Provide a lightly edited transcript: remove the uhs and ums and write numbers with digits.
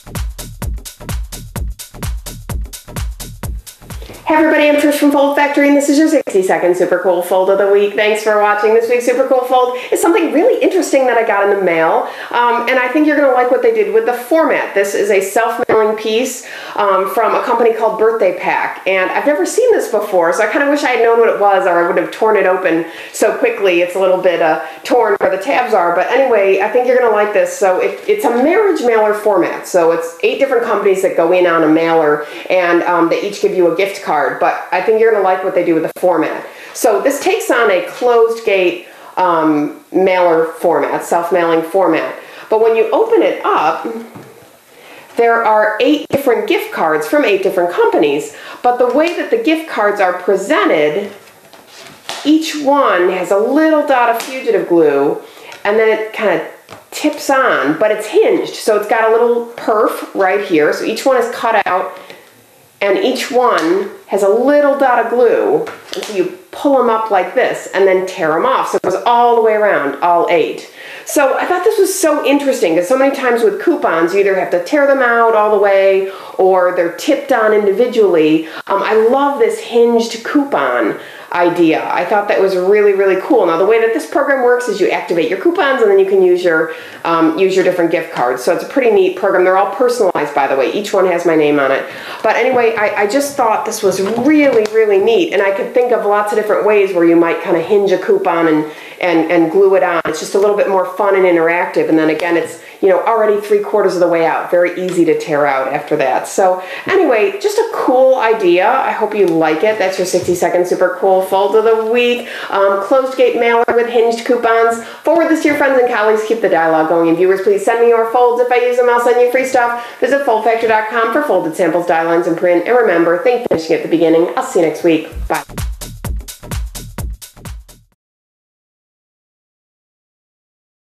Hey everybody, I'm Trish from Fold Factory, and this is your 60-second Super Cool Fold of the Week. Thanks for watching. This week's Super Cool Fold is something really interesting that I got in the mail, and I think you're going to like what they did with the format. This is a self-mailing piece from a company called Birthday Pack, and I've never seen this before, so I kind of wish I had known what it was, or I would have torn it open so quickly. It's a little bit torn where the tabs are, but anyway, I think you're going to like this. So it's a marriage mailer format, so it's 8 different companies that go in on a mailer, and they each give you a gift card. But I think you're going to like what they do with the format. So this takes on a closed gate mailer format, self-mailing format. But when you open it up, there are 8 different gift cards from 8 different companies. But the way that the gift cards are presented, each one has a little dot of fugitive glue, and then it kind of tips on, but it's hinged. So it's got a little perf right here. So each one is cut out, and each one has a little dot of glue, and so you pull them up like this and then tear them off. So it goes all the way around, all 8. So I thought this was so interesting because so many times with coupons you either have to tear them out all the way or they're tipped on individually. I love this hinged coupon idea. I thought that was really, really cool. Now the way that this program works is you activate your coupons and then you can use your different gift cards. So it's a pretty neat program. They're all personalized, by the way. Each one has my name on it. But anyway, I just thought this was really, really neat, and I could think of lots of different ways where you might kind of hinge a coupon and glue it on. It's just a little bit more fun and interactive, and then again, it's already 3/4 of the way out. Very easy to tear out after that. So anyway, just a cool idea. I hope you like it. That's your 60-second Super Cool Fold of the Week. Closed gate mailer with hinged coupons. Forward this to your friends and colleagues. Keep the dialogue going. And viewers, please send me your folds. If I use them, I'll send you free stuff. Visit foldfactory.com for folded samples, die lines, and print. And remember, think finishing at the beginning. I'll see you next week. Bye.